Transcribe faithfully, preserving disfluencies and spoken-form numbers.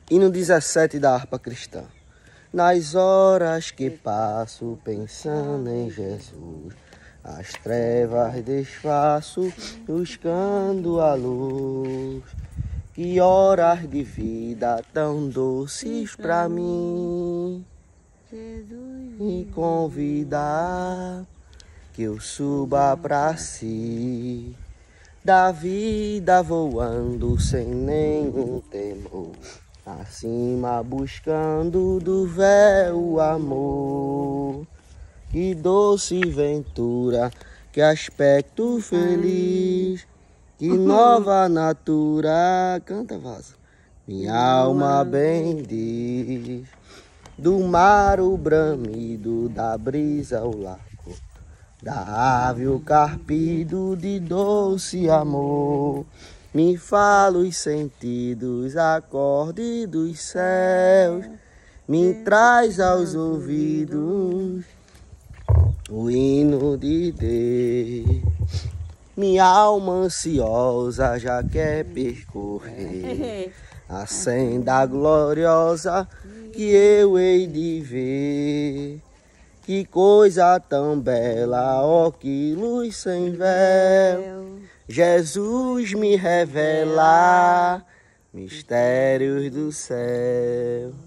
Hino dezessete da harpa cristã. Nas horas que passo pensando em Jesus, as trevas desfaço, buscando a luz. Que horas de vida tão doces pra mim, me convidar que eu suba pra si, da vida voando sem nenhum temor, acima buscando do véu o amor. Que doce ventura, que aspecto feliz, que nova natura, canta vaso, minha alma bendiz. Do mar o bramido, da brisa o largo, da ave o carpido de doce amor. Me fala os sentidos, acorde dos céus, me traz aos ouvidos o hino de Deus. Minha alma ansiosa já quer percorrer a senda gloriosa que eu hei de ver. Que coisa tão bela, ó, que luz sem véu, Jesus me revela mistérios do céu.